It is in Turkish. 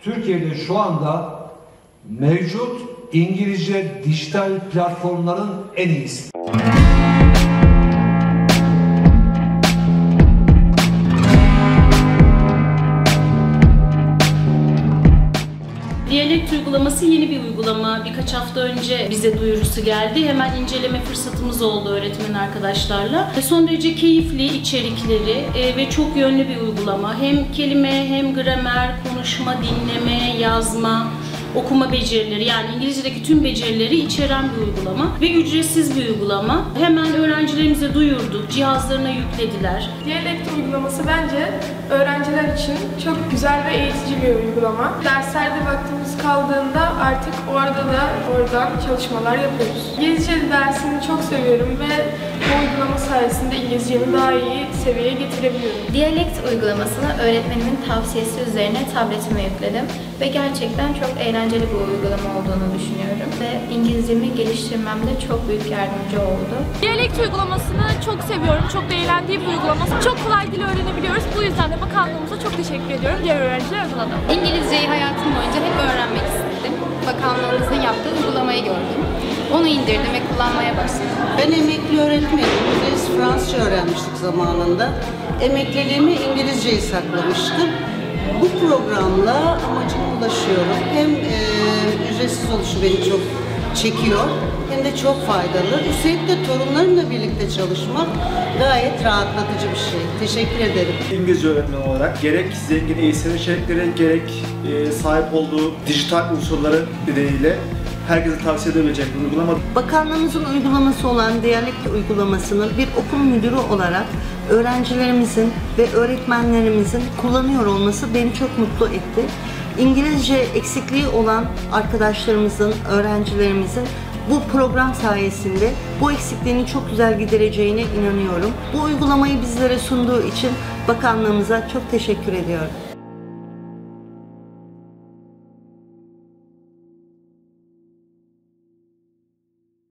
Türkiye'de şu anda mevcut İngilizce dijital platformların en iyisi. Diyalekt uygulaması yeni bir uygulama. Birkaç hafta önce bize duyurusu geldi. Hemen inceleme fırsatımız oldu öğretmen arkadaşlarla. Son derece keyifli içerikleri ve çok yönlü bir uygulama. Hem kelime, hem gramer, konuşma, dinleme, yazma, okuma becerileri, yani İngilizce'deki tüm becerileri içeren bir uygulama ve ücretsiz bir uygulama. Hemen öğrencilerimize duyurduk, cihazlarına yüklediler. Diyalekt uygulaması bence öğrenciler için çok güzel ve eğitici bir uygulama. Derslerde vaktimiz kaldığında artık oradan çalışmalar yapıyoruz. İngilizce dersini çok seviyorum ve bu uygulama sayesinde İngilizcemi daha iyi seviyeye getirebiliyorum. Diyalekt uygulamasını öğretmenimin tavsiyesi üzerine tabletime yükledim ve gerçekten çok eğlenceli bir uygulama olduğunu düşünüyorum ve İngilizcemi geliştirmemde çok büyük yardımcı oldu. Diyalekt uygulamasını çok seviyorum, çok da eğlendiğim bir uygulaması. Çok kolay dil öğrenebiliyoruz. Bu yüzden de bakanlığımıza çok teşekkür ediyorum. Diğer öğrenciler adına da. İngilizceyi hayatım boyunca hep öğrenmek istedim. Bakanlığımızın yaptığı uygulamayı gördüm. Onu indirdim ve kullanmaya başladım. Ben emekli öğretmenim. Biz Fransızca öğrenmiştik zamanında. Emekliliğimi İngilizceyi saklamıştım. Bu programla amacıma ulaşıyorum. Hem ücretsiz oluşu beni çok çekiyor, hem de çok faydalı. Üstelik de torunlarımla birlikte çalışmak gayet rahatlatıcı bir şey. Teşekkür ederim. İngilizce öğretmeni olarak gerek zengin eğitim içerikleri, gerek sahip olduğu dijital unsurları nedeniyle herkese tavsiye edebilecek bir uygulama. Bakanlığımızın uygulaması olan Diyalekt uygulamasını bir okul müdürü olarak öğrencilerimizin ve öğretmenlerimizin kullanıyor olması beni çok mutlu etti. İngilizce eksikliği olan arkadaşlarımızın, öğrencilerimizin bu program sayesinde bu eksikliğini çok güzel gidereceğine inanıyorum. Bu uygulamayı bizlere sunduğu için bakanlığımıza çok teşekkür ediyorum.